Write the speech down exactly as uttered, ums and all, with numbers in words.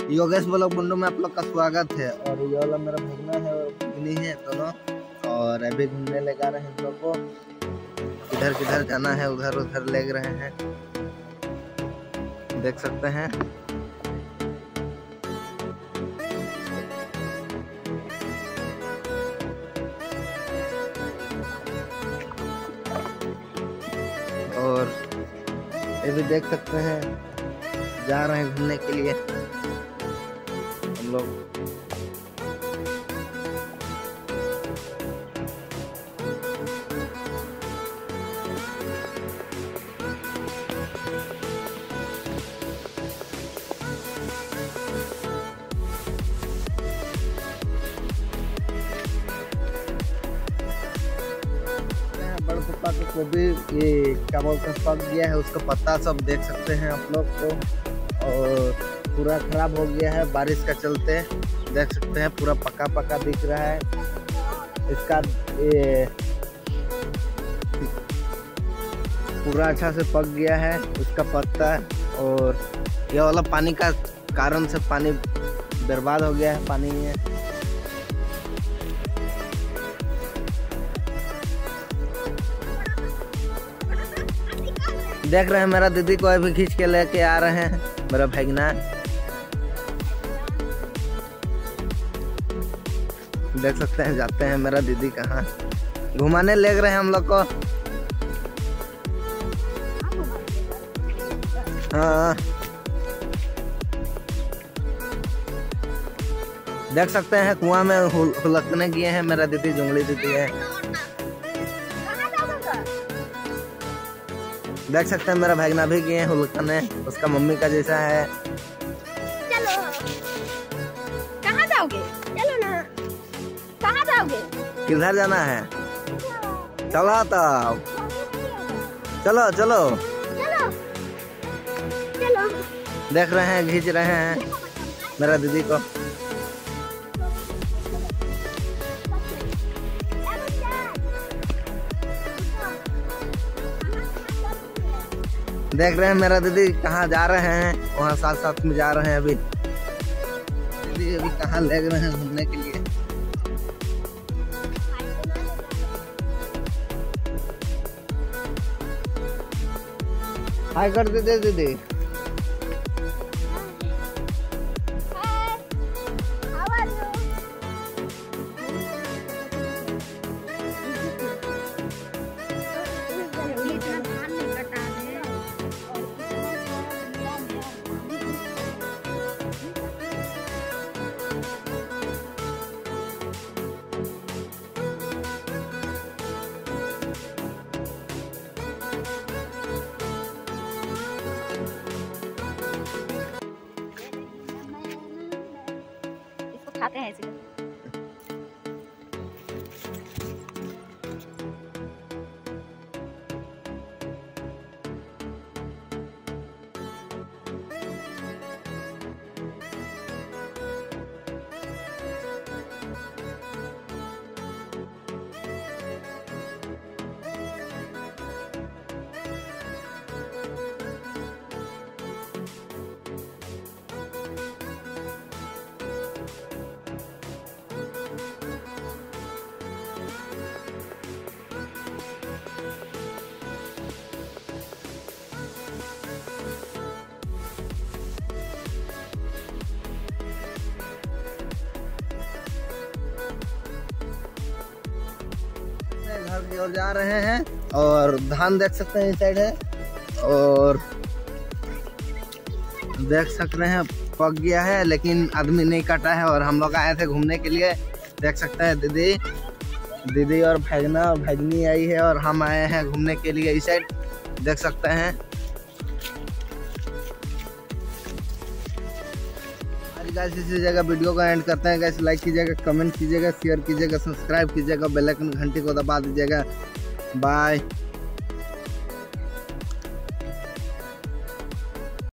Yogesh blog Bundu में आप लोग का स्वागत है। और ये वाला मेरा भगना है और भगनी है दोनों, और अभी घूमने ले जा रहे हैं हम लोग को। किधर किधर जाना है उधर उधर ले रहे हैं, देख सकते हैं। और ये भी देख सकते हैं, जा रहे हैं घूमने के लिए हम लोग। बड़ पत्ता को गोभी, ये क्या बोलते हैं, पक गया है, उसका पत्ता सब देख सकते हैं आप लोग को। और पूरा खराब हो गया है बारिश का चलते, देख सकते हैं पूरा पका पका दिख रहा है। इसका ये पूरा अच्छा से पक गया है उसका पत्ता। और ये वाला पानी का कारण से पानी बर्बाद हो गया है पानी में। देख रहे हैं मेरा दीदी को अभी खींच के लेके आ रहे हैं, मेरा भगना। देख सकते हैं जाते हैं मेरा दीदी कहाँ घुमाने ले रहे हैं हम लोग को। हाँ देख सकते हैं कुआं में हुलकने गए हैं मेरा दीदी, जुंगली दीदी है। देख सकते हैं मेरा भगना भी गए हैं हुलकने, उसका मम्मी का जैसा है। चलो कहाँ जाओगे? चलो ना, कहाँ जाओगे? किधर जाना है? चलो तब चलो चलो चलो चलो। देख रहे हैं खींच रहे हैं मेरा दीदी को। देख रहे हैं मेरा दीदी कहाँ जा रहे हैं, वहाँ साथ साथ में जा रहे हैं। अभी दीदी अभी कहाँ ले रहे हैं घूमने के लिए। हाय कर दीदी दीदी। खाते हैं इसे। घर की ओर जा रहे हैं और धान देख सकते हैं इस साइड है, और देख सकते हैं पक गया है लेकिन आदमी नहीं काटा है। और हम लोग आए थे घूमने के लिए, देख सकते हैं दीदी दीदी और भगना और भगनी आई है, और हम आए हैं घूमने के लिए इस साइड, देख सकते हैं। गाइस इसी जगह वीडियो को एंड करते हैं। गाइस लाइक कीजिएगा, कमेंट कीजिएगा, शेयर कीजिएगा, सब्सक्राइब कीजिएगा, बेल आइकन घंटी को दबा दीजिएगा। बाय।